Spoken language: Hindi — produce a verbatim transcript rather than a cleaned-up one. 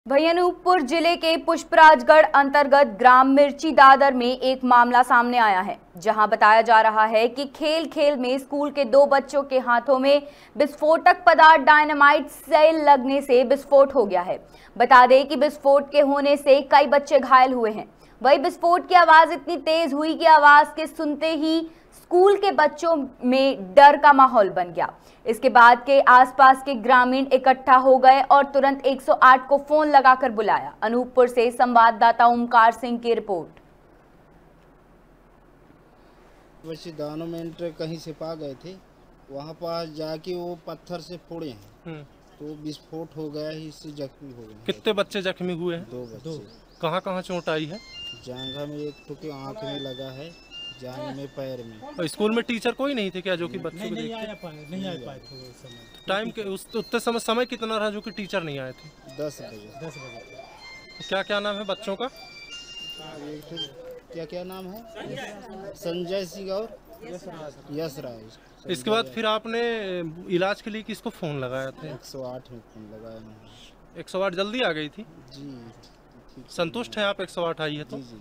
वहीं अनूपपुर जिले के पुष्पराजगढ़ अंतर्गत ग्राम मिर्ची दादर में एक मामला सामने आया है, जहां बताया जा रहा है कि खेल खेल में स्कूल के दो बच्चों के हाथों में विस्फोटक पदार्थ डायनामाइट सेल लगने से विस्फोट हो गया है। बता दें कि विस्फोट के होने से कई बच्चे घायल हुए हैं। वहीं विस्फोट की आवाज इतनी तेज हुई कि आवाज के सुनते ही स्कूल के बच्चों में डर का माहौल बन गया। इसके बाद के आसपास के ग्रामीण इकट्ठा हो गए और तुरंत एक सौ आठ को फोन लगाकर बुलाया। अनूपपुर से संवाददाता ओमकार सिंह की रिपोर्ट। बच्चे दानों में कहीं से पा गए थे, वहाँ पास जाके वो पत्थर से फोड़े हैं तो विस्फोट हो गया ही, इससे जख्मी हो गए। कितने बच्चे जख्मी हुए हैं? दो बच्चे। कहाँ कहाँ चोट आई है? जांघा में एक तो के आँख में लगा है, जांघ में, पैर में। और स्कूल में टीचर कोई नहीं थे क्या जो कि बच्चों नहीं, को नहीं देखते? आया पाए नहीं आ पाए थे उस समय। टाइम के उस उतने समय समय कितना रहा जो कि टीचर नहीं आए थे? दस बजे। दस बजे। क्या क्या नाम है बच्चों का? एक तो क्या क्या नाम है? संजय सिंह और यश राज। इसके बाद फिर आपने इलाज के लिए किसको फोन लगाया था? एक सौ आठ में फोन लगाया। एक सौ आठ जल्दी आ गई थी? जी। संतुष्ट हैं आप एक सौ आठ आई है तो? जी जी।